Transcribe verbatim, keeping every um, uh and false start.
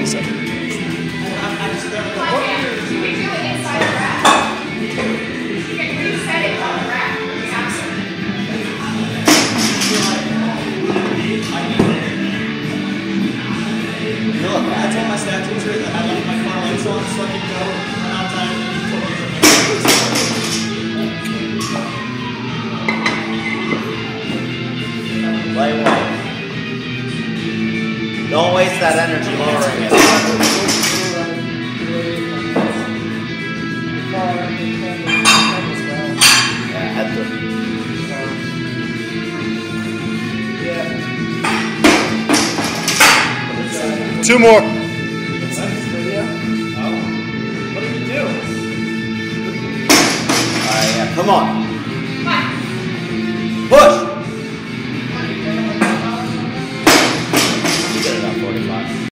so. Look, I told my staff teacher that I left my car lights on so I could go run outside and totally Light white. Don't waste that energy lowering it. Yeah, head to. Two more. What did you do? Alright, yeah, come on. Push!